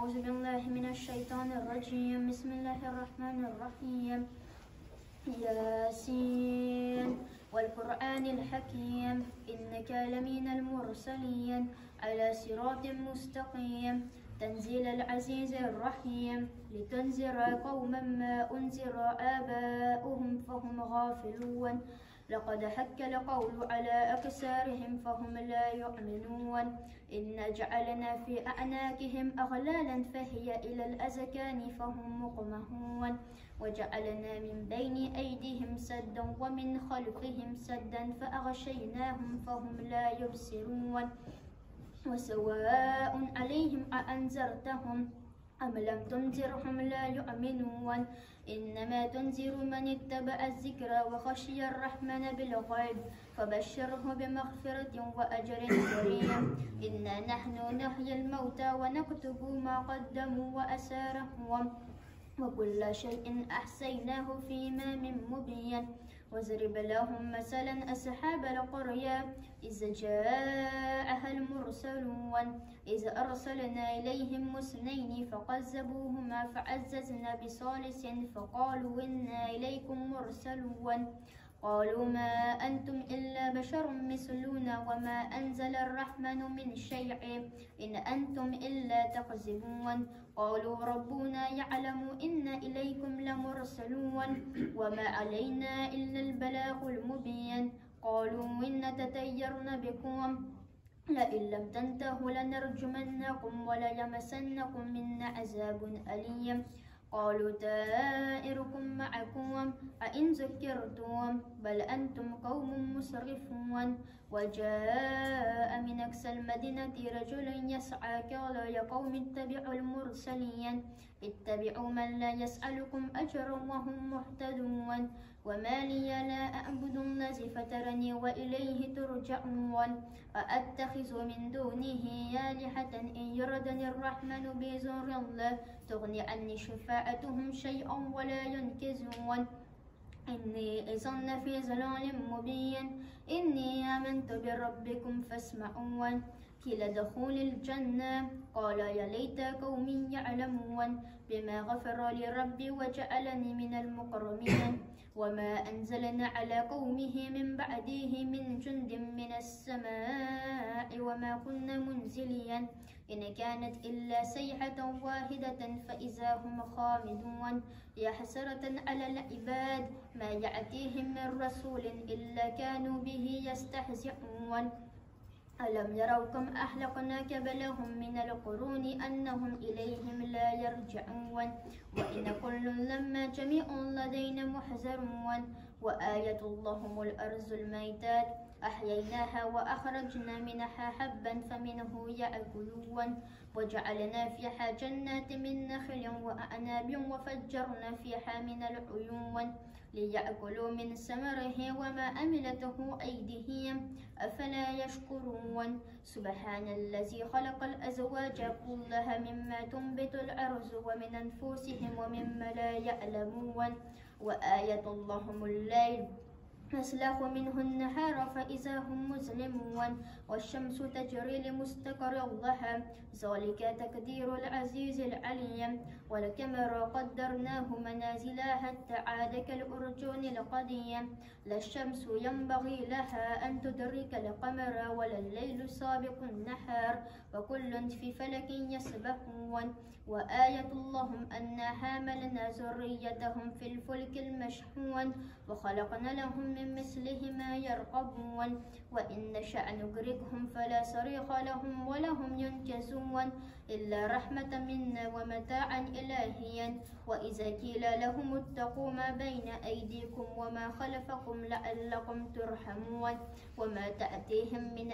أعوذ بالله من الشيطان الرجيم. بسم الله الرحمن الرحيم. ياسين والقرآن الحكيم إنك لمن المرسلين على صراط مستقيم تنزيل العزيز الرحيم لتنذر قوما ما أنذر آباؤهم فهم غافلون لقد حق القول على أكثرهم فهم لا يؤمنون إنا جعلنا في أعناقهم أغلالا فهي إلى الأذقان فهم مقمحون وجعلنا من بين أيديهم سدا ومن خلفهم سدا فأغشيناهم فهم لا يبصرون وسواء عليهم أأنذرتهم أم لم تنذرهم لا يؤمنون إنما تنذر من اتبع الذكر وخشي الرحمن بالغيب فبشره بمغفرة وأجر كريم إنا نحن نحيي الموتى ونكتب ما قدموا وآثارهم وكل شيء أحصيناه في إمام مبين واضرب لهم مثلا أصحاب القرية إذ جاءها المرسلون إذ أرسلنا إليهم اثنين فكذبوهما فعززنا بثالث فقالوا إنا إليكم مرسلون قالوا ما أنتم إلا بشر مثلنا وما أنزل الرحمن من شيء إن أنتم إلا تكذبون قالوا ربنا يعلم إن إليكم لمرسلون وما علينا إلا البلاغ المبين قالوا إن تطيرنا بكم لئن لم تنتهوا لنرجمنكم وليمسنكم منا عذاب أليم قالوا طائركم معكم أئن ذكرتم بل أنتم قوم مسرفون وجاء من أقصى المدينة رجل يسعى قال يا قوم اتبعوا المرسلين اتبعوا من لا يسألكم أجرا وهم مهتدون وما لي لا أعبد الذي فطرني وإليه ترجعون أأتخذ من دونه آلهة إن يردني الرحمن بضر لا تغني عني شفاعتهم شيئا ولا ينقذون إني إذا لفي ضلال مبين إني آمنت بربكم فاسمعون قيل ادخلوا الجنة قال يا ليت قومي يعلمون بما غفر لي ربي وجعلني من المكرمين وما أنزلنا على قومه من بعده من جند من السماء وما كنا منزلين إن كانت إلا صيحة واحدة فإذا هم خامدون يا حسرة على العباد ما يأتيهم من رسول إلا كانوا به يستهزئون ألم يروا كم أهلكنا قبلهم من القرون أنهم إليهم لا يرجعون وإن كل لما جميع لدينا محذرون وآية لهم الأرض الميتات أحييناها وأخرجنا منها حبا فمنه يأكلون وجعلنا فيها جنات من نخل وأعناب وفجرنا فيها من العيون ليأكلوا من ثمره وما عملته أيديهم أفلا يشكرون سبحان الذي خلق الأزواج كلها مما تنبت الأرض ومن أنفسهم ومما لا يعلمون وآية لهم الليل نسلخ منه النهار فإذا هم مظلمون والشمس تجري لمستقر لها ذلك تقدير العزيز العليم والقمر قدرناه منازل حتى عاد كالأرجون القديم لا الشمس ينبغي لها أن تدرك القمر ولا الليل سابق النهار وكل في فلك يسبحون وآية لهم أنا حملنا ذريتهم في الفلك المشحون وخلقنا لهم من مثله ما يرقبون وإن نشأ نغرقهم فلا صريخ لهم ولهم ينقذون إلا رحمة منا ومتاعا إلهيا وإذا قيل لهم اتقوا ما بين أيديكم وما خلفكم لعلكم ترحمون وما تأتيهم من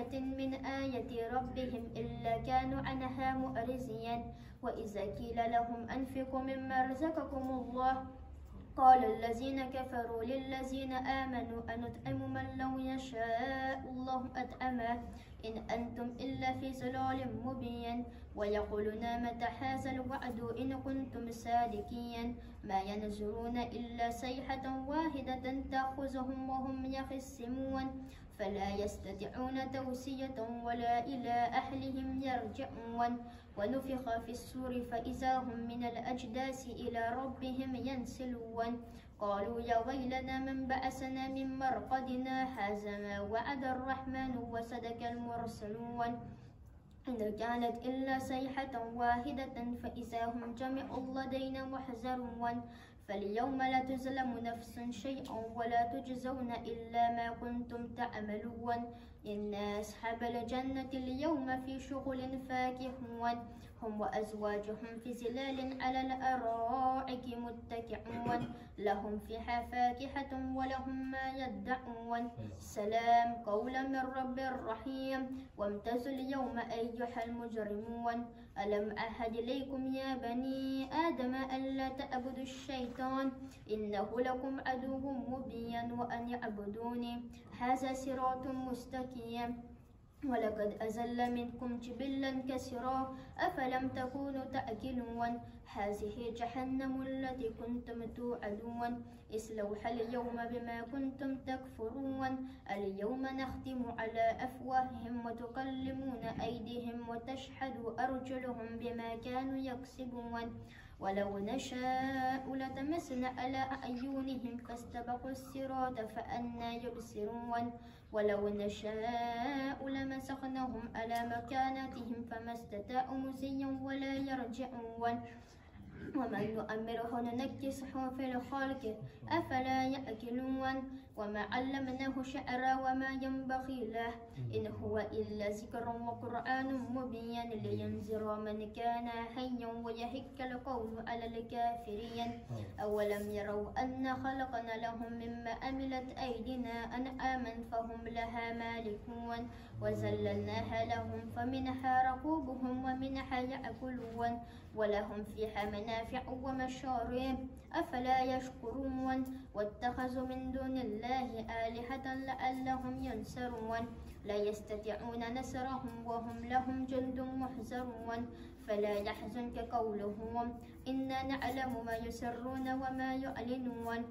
آية ربهم إلا كانوا عنها معرضين وإذا قيل لهم أنفقوا مما رزقكم الله قال الذين كفروا للذين آمنوا أنطعم من لو يشاء الله أطعمه إن أنتم إلا في ضلال مبين ويقولون متى هذا الوعد إن كنتم صادقين ما ينظرون إلا صيحة واحدة تأخذهم وهم يخصمون فلا يستطيعون توصية ولا إلى أهلهم يرجعون ونفخ في الصور فإذا هم من الأجداث إلى ربهم ينسلون قالوا يا ويلنا من بعثنا من مرقدنا هذا ما وعد الرحمن وصدق المرسلون إن كانت إلا صيحة واحدة فإذا هم جميع لدينا محضرون فاليوم لا تظلم نفس شيئا ولا تجزون إلا ما كنتم تعملون إن أصحاب الجنة اليوم في شغل فاكهون هم وأزواجهم في ظلال على الأرائك متكئون لهم فيها فاكهة ولهم ما يدعون سلام قولا من رب رحيم وامتازوا اليوم أيها المجرمون ألم أعهد إليكم يا بني آدم ألا تعبدوا الشيطان إنه لكم عدو مبين وأن يعبدوني هذا صراط مستقيم ولقد أزل منكم جبلا كثيرا أفلم تكونوا تأكلون هذه جهنم التي كنتم توعدون اصلوها اليوم بما كنتم تكفرون اليوم نختم على أفواههم وتكلمنا أيديهم وتشهد أرجلهم بما كانوا يكسبون ولو نشاء لتمسنا على أعينهم فاستبقوا الصراط فأنى يبصرون ولو نشاء لمسخناهم على مكانتهم فما استطاعوا مزيا ولا يرجعون ومن نؤمره ننكسه في الخلق أفلا يأكلون وما علمناه شعرا وما ينبغي له إن هو إلا ذكر وقرآن مبين لينذر من كان حيا ويحق القول على الكافرين أولم يروا أن خلقنا لهم مما عملت أيدينا أنعاما فهم لها مالكون وذللناها لهم فمنها ركوبهم ومنها يأكلون ولهم فيها منافع ومشارب أفلا يشكرون واتخذوا من دون الله آلهة لعلهم ينصرون لا يستطيعون نصرهم وهم لهم جند محضرون فلا يحزنك قولهم إنا نعلم ما يسرون وما يعلنون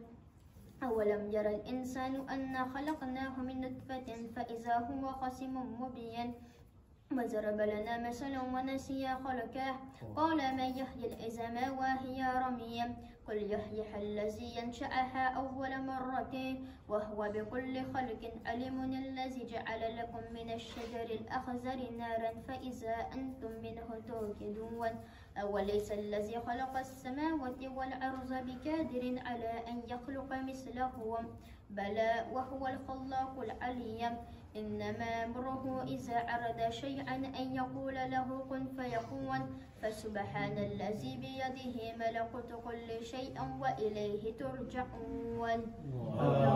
أولم يرى الإنسان أنا خلقناه من نطفة فإذا هو خصيم مبين وضرب لنا مثلا ونسي خلقه قال من يحيي العظام وهي رميم قل يحييها الذي ينشأها أول مرة وهو بكل خلق عليم الذي جعل لكم من الشجر الأخضر نارا فإذا أنتم منه توقدون أوليس الذي خلق السماوات والأرض بقادر على أن يخلق مثلهم بلى وهو الخلاق العليم إنما أمره إذا أراد شيئا أن يقول له كن فيكون فسبحان الذي بيده ملكوت كل شيء وإليه ترجعون.